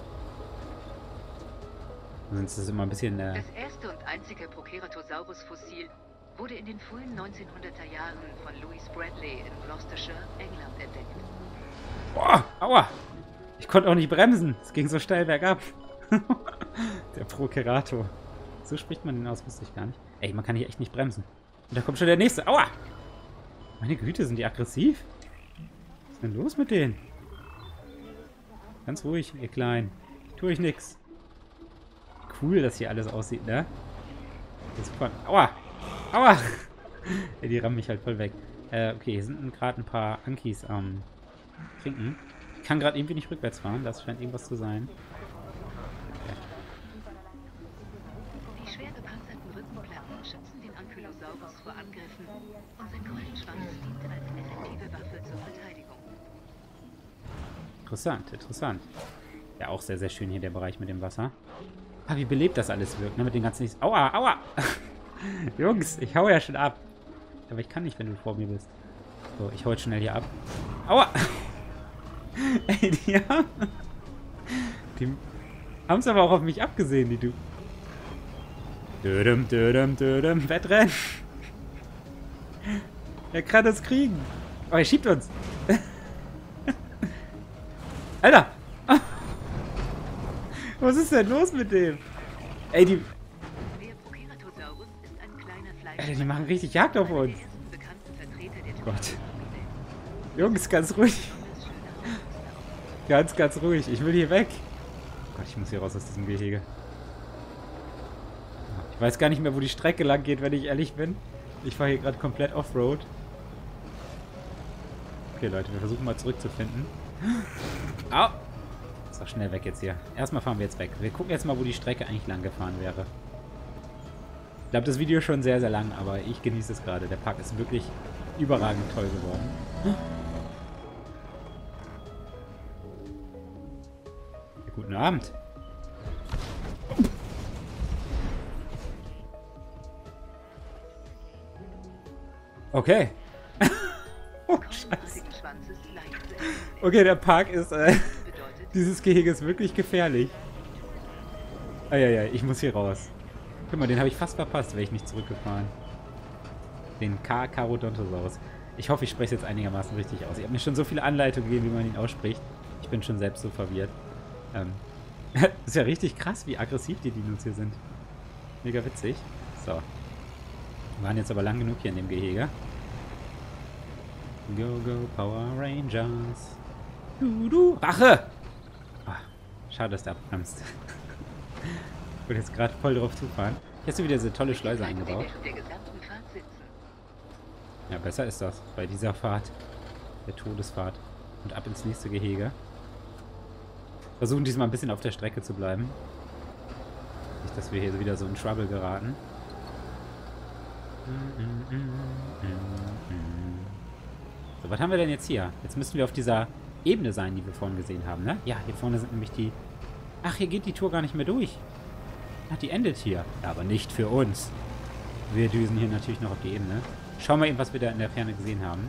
Speaker 1: Sonst ist es immer ein bisschen... Äh
Speaker 2: Das erste und einzige Proceratosaurus-Fossil Wurde in den frühen neunzehnhunderter Jahren von Louis Bradley in Gloucestershire, England entdeckt.
Speaker 1: Boah, aua. Ich konnte auch nicht bremsen. Es ging so steil bergab. Der Prokerator. So spricht man den aus, wusste ich gar nicht. Ey, man kann hier echt nicht bremsen. Und da kommt schon der nächste. Aua! Meine Güte, sind die aggressiv? Was ist denn los mit denen? Ganz ruhig, ihr Kleinen. Ich tue euch nix. Cool, dass hier alles aussieht, ne? Das ist voll... Aua! Aua! Ey, die rammen mich halt voll weg. Äh, okay, hier sind gerade ein paar Ankis am ähm, Trinken. Ich kann gerade irgendwie nicht rückwärts fahren. Das scheint irgendwas zu sein. Okay.
Speaker 2: Die schwer gepanzerten Rückenplatten schützen den Ankylosaurus vor Angriffen und sein Keulenschwanz dient als effektive Waffe zur Verteidigung.
Speaker 1: Interessant, interessant. Ja, auch sehr, sehr schön hier der Bereich mit dem Wasser. Ah, wie belebt das alles wirkt, ne? Mit den ganzen... Aua, aua! Jungs, ich hau ja schon ab. Aber ich kann nicht, wenn du vor mir bist. So, ich hau jetzt schnell hier ab. Aua! Ey, die haben... Die haben es aber auch auf mich abgesehen, die du... Dödem, dödem, dödem, Wettrennen! Er kann das kriegen. Aber er schiebt uns. Alter! Was ist denn los mit dem? Ey, die...
Speaker 2: Der Proceratosaurus ist ein kleiner Fleisch.
Speaker 1: Alter, die machen richtig Jagd auf uns.
Speaker 2: Der ersten bekannten Vertreter der
Speaker 1: Gott.
Speaker 2: Typologie.
Speaker 1: Jungs, ganz ruhig.
Speaker 2: Besonders schöner Muster.
Speaker 1: Ganz, ganz ruhig. Ich will hier weg. Oh Gott, ich muss hier raus aus diesem Gehege. Ich weiß gar nicht mehr, wo die Strecke lang geht, wenn ich ehrlich bin. Ich fahre hier gerade komplett Offroad. Okay, Leute, wir versuchen mal zurückzufinden. Au! Ist doch schnell weg jetzt hier. Erstmal fahren wir jetzt weg. Wir gucken jetzt mal, wo die Strecke eigentlich lang gefahren wäre. Ich glaube, das Video ist schon sehr, sehr lang, aber ich genieße es gerade. Der Park ist wirklich überragend toll geworden. Ja, guten Abend. Okay. Oh, Scheiße.
Speaker 2: Schwanzes leicht zu erkennen.
Speaker 1: Okay, der Park ist... Äh,
Speaker 2: Bedeutet,
Speaker 1: dieses Gehege ist wirklich gefährlich. Eieiei, ich muss hier raus. Guck mal, den habe ich fast verpasst, wäre ich nicht zurückgefahren. Den K. Carodontosaurus. Ich hoffe, ich spreche es jetzt einigermaßen richtig aus. Ich habe mir schon so viele Anleitungen gegeben, wie man ihn ausspricht. Ich bin schon selbst so verwirrt. Ähm, ist ja richtig krass, wie aggressiv die Dinos hier sind. Mega witzig. So. Wir waren jetzt aber lang genug hier in dem Gehege. Go, go, Power Rangers. Du, du. Rache! Ah, schade, dass der abbremst. Ich würde jetzt gerade voll drauf zufahren. Hier hast du wieder diese tolle Schleuse
Speaker 2: bleiben Sie
Speaker 1: eingebaut.
Speaker 2: während der gesamten Fahrt sitzen.
Speaker 1: Ja, besser ist das bei dieser Fahrt. Der Todesfahrt. Und ab ins nächste Gehege. Versuchen diesmal ein bisschen auf der Strecke zu bleiben. Nicht, dass wir hier wieder so in Trouble geraten. So, was haben wir denn jetzt hier? Jetzt müssen wir auf dieser Ebene sein, die wir vorhin gesehen haben, ne? Ja, hier vorne sind nämlich die... Ach, hier geht die Tour gar nicht mehr durch. Ach, die endet hier. Ja, aber nicht für uns. Wir düsen hier natürlich noch auf die Ebene. Schauen wir eben, was wir da in der Ferne gesehen haben.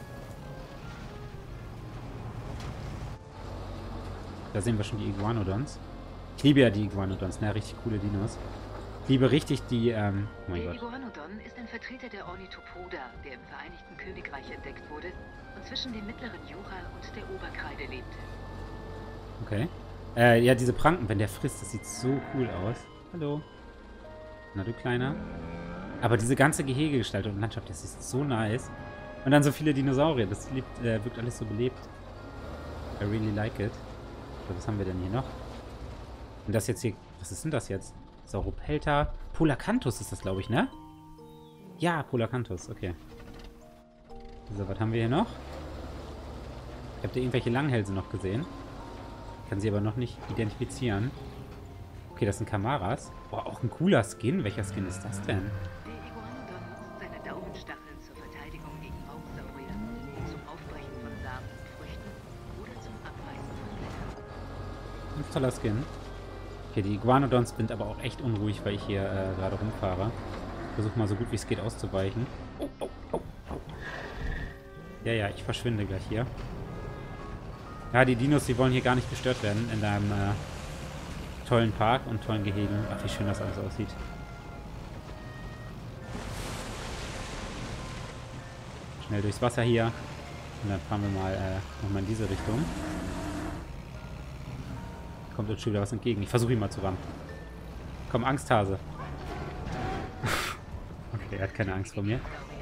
Speaker 1: Da sehen wir schon die Iguanodons. Ich liebe ja die Iguanodons, ne? Richtig coole Dinos. Ich liebe richtig die, ähm... Oh mein
Speaker 2: Der
Speaker 1: Gott.
Speaker 2: Iguanodon ist ein Vertreter der Ornithopoda, der im Vereinigten Königreich entdeckt wurde und zwischen dem mittleren Jura und der Oberkreide lebte.
Speaker 1: Okay. Äh, ja, diese Pranken, wenn der frisst, das sieht so cool aus. Hallo. Na, du Kleiner. Aber diese ganze Gehegegestaltung und Landschaft, das ist so nice. Und dann so viele Dinosaurier, das liebt, äh, wirkt alles so belebt. I really like it. So, was haben wir denn hier noch? Und das jetzt hier, was ist denn das jetzt? Sauropelta. Polacanthus ist das, glaube ich, ne? Ja, Polacanthus, okay. So, was haben wir hier noch? Ich habe da irgendwelche Langhälse noch gesehen. Kann sie aber noch nicht identifizieren. Okay, das sind Kamaras. Boah, auch ein cooler Skin. Welcher Skin ist das denn?
Speaker 2: Der Iguanodon nutzt seine Daumenstacheln zur Verteidigung gegen Raubsaurier, zum Aufbrechen von Samen und Früchten oder zum Abreißen von Blättern.
Speaker 1: Ein toller Skin. Okay, die Iguanodons sind aber auch echt unruhig, weil ich hier äh, gerade rumfahre. Versuche mal so gut wie es geht auszuweichen. Oh, oh, oh, oh. Ja, ja, ich verschwinde gleich hier. Ja, die Dinos, die wollen hier gar nicht gestört werden in deinem äh, tollen Park und tollen Gehegen. Ach, wie schön das alles aussieht. Schnell durchs Wasser hier. Und dann fahren wir mal äh, nochmal in diese Richtung. Kommt uns schon wieder was entgegen. Ich versuche ihn mal zu rammen. Komm, Angsthase. Okay, er hat keine Angst vor mir.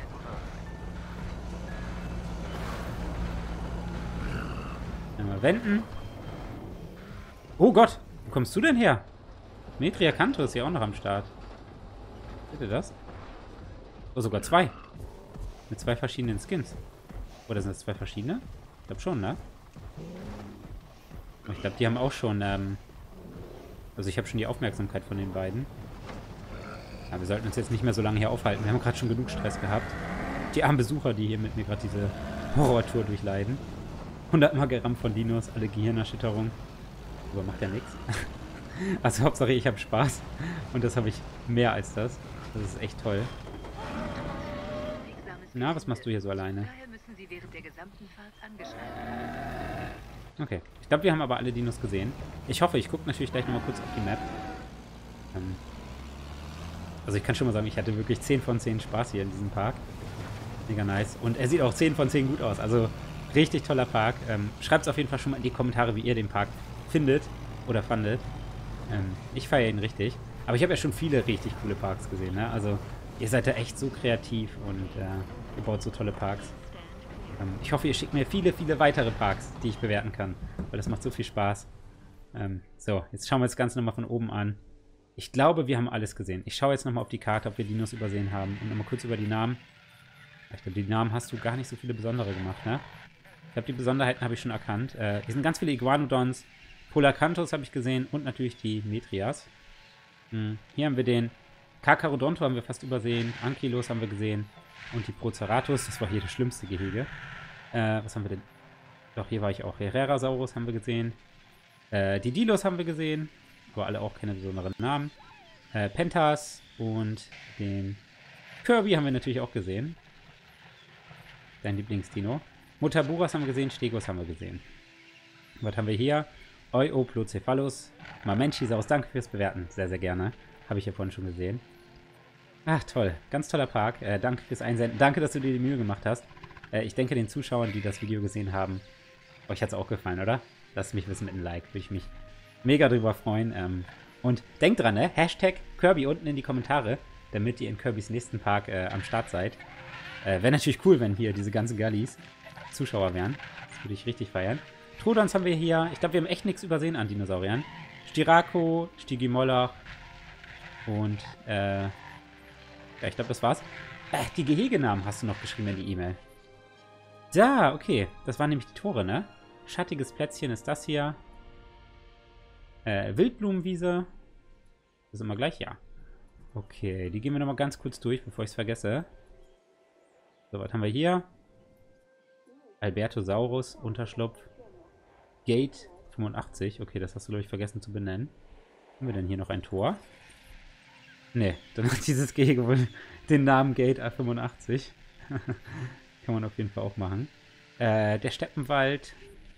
Speaker 1: Einmal wenden. Oh Gott, wo kommst du denn her? Metria Kanto ist ja auch noch am Start. Seht ihr das? Oh, sogar zwei. Mit zwei verschiedenen Skins. Oder sind das zwei verschiedene? Ich glaube schon, ne? Ich glaube, die haben auch schon, ähm... Also ich habe schon die Aufmerksamkeit von den beiden. Aber wir sollten uns jetzt nicht mehr so lange hier aufhalten. Wir haben gerade schon genug Stress gehabt. Die armen Besucher, die hier mit mir gerade diese Horrortour durchleiden. hundertmal gerammt von Dinos, alle Gehirnerschütterung. Aber macht ja nichts. Also Hauptsache ich habe Spaß. Und das habe ich mehr als das. Das ist echt toll. Na, was machst du hier so alleine? Okay. Ich glaube, wir haben aber alle Dinos gesehen. Ich hoffe, ich gucke natürlich gleich nochmal kurz auf die Map. Ähm also ich kann schon mal sagen, ich hatte wirklich zehn von zehn Spaß hier in diesem Park. Mega nice. Und er sieht auch zehn von zehn gut aus. Also richtig toller Park. Ähm, Schreibt es auf jeden Fall schon mal in die Kommentare, wie ihr den Park findet oder fandet. Ähm, ich feiere ihn richtig. Aber ich habe ja schon viele richtig coole Parks gesehen. Ne? Also ihr seid da echt so kreativ und äh, ihr baut so tolle Parks. Ähm, ich hoffe, ihr schickt mir viele, viele weitere Parks, die ich bewerten kann. Weil das macht so viel Spaß. Ähm, so, jetzt schauen wir das Ganze nochmal von oben an. Ich glaube, wir haben alles gesehen. Ich schaue jetzt nochmal auf die Karte, ob wir Dinos übersehen haben. Und nochmal kurz über die Namen. Ich glaube, die Namen hast du gar nicht so viele besondere gemacht, ne? Ich glaube, die Besonderheiten habe ich schon erkannt. Äh, hier sind ganz viele Iguanodons. Polacanthus habe ich gesehen. Und natürlich die Metrias. Hm. Hier haben wir den Carcharodonto haben wir fast übersehen. Ankylos haben wir gesehen. Und die Proceratus. Das war hier das schlimmste Gehege. Äh, was haben wir denn? Doch, hier war ich auch. Herrerasaurus haben wir gesehen. Äh, die Dilos haben wir gesehen. Aber alle auch keine besonderen Namen. Äh, Pentas und den Kirby haben wir natürlich auch gesehen. Dein Lieblingsdino. Mutaburas haben wir gesehen, Stegos haben wir gesehen. Was haben wir hier? Euoplocephalus. Mamenchisaurus, danke fürs Bewerten. Sehr, sehr gerne. Habe ich ja vorhin schon gesehen. Ach, toll. Ganz toller Park. Äh, danke fürs Einsenden. Danke, dass du dir die Mühe gemacht hast. Äh, ich denke, den Zuschauern, die das Video gesehen haben, euch hat es auch gefallen, oder? Lasst mich wissen mit einem Like. Würde ich mich mega drüber freuen. Ähm, und denkt dran, ne? Hashtag Kirby unten in die Kommentare, damit ihr in Kirbys nächsten Park äh, am Start seid. Äh, Wäre natürlich cool, wenn hier diese ganzen Gallis Zuschauer wären. Das würde ich richtig feiern. Trodons haben wir hier. Ich glaube, wir haben echt nichts übersehen an Dinosauriern. Styraco, Stygimoloch und äh, ja, ich glaube, das war's. Äh, die Gehegenamen hast du noch geschrieben in die E-Mail. Da, okay. Das waren nämlich die Tore, ne? Schattiges Plätzchen ist das hier. Äh, Wildblumenwiese. Das ist immer gleich, ja. Okay, die gehen wir nochmal ganz kurz durch, bevor ich es vergesse. So, was haben wir hier? Albertosaurus, Unterschlupf. Gate fünfundachtzig. Okay, das hast du, glaube ich, vergessen zu benennen. Haben wir denn hier noch ein Tor? Ne, dann hat dieses Gehege wohl den Namen Gate A fünfundachtzig. Kann man auf jeden Fall auch machen. Äh, der Steppenwald.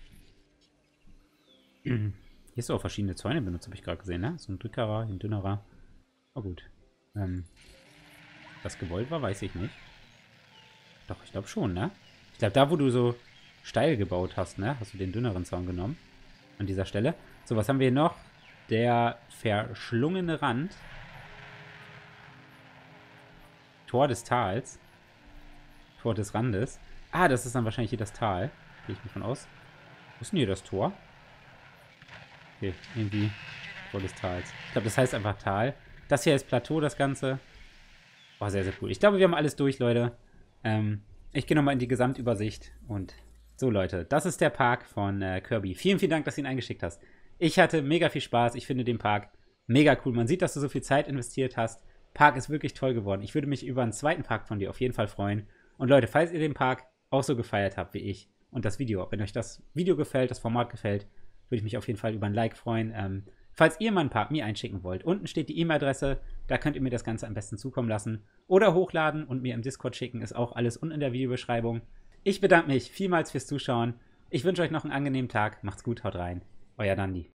Speaker 1: Hier ist auch verschiedene Zäune benutzt, habe ich gerade gesehen, ne? So ein dickerer, ein dünnerer. Oh gut. Ähm, was gewollt war, weiß ich nicht. Doch, ich glaube schon, ne? Ich glaube, da, wo du so steil gebaut hast, ne? Hast du den dünneren Zaun genommen. An dieser Stelle. So, was haben wir hier noch? Der verschlungene Rand. Tor des Tals. Tor des Randes. Ah, das ist dann wahrscheinlich hier das Tal. Gehe ich davon aus. Wo ist denn hier das Tor? Okay, irgendwie Tor des Tals. Ich glaube, das heißt einfach Tal. Das hier ist Plateau, das Ganze. Oh, sehr, sehr cool. Ich glaube, wir haben alles durch, Leute. Ähm, ich gehe nochmal in die Gesamtübersicht. Und so, Leute, das ist der Park von äh, Kirby. Vielen, vielen Dank, dass du ihn eingeschickt hast. Ich hatte mega viel Spaß. Ich finde den Park mega cool. Man sieht, dass du so viel Zeit investiert hast. Park ist wirklich toll geworden. Ich würde mich über einen zweiten Park von dir auf jeden Fall freuen. Und Leute, falls ihr den Park auch so gefeiert habt wie ich und das Video, wenn euch das Video gefällt, das Format gefällt, würde ich mich auf jeden Fall über ein Like freuen. Ähm, falls ihr mal einen Park mir einschicken wollt, unten steht die E-Mail-Adresse, da könnt ihr mir das Ganze am besten zukommen lassen. Oder hochladen und mir im Discord schicken, ist auch alles unten in der Videobeschreibung. Ich bedanke mich vielmals fürs Zuschauen. Ich wünsche euch noch einen angenehmen Tag. Macht's gut, haut rein. Euer Dandi.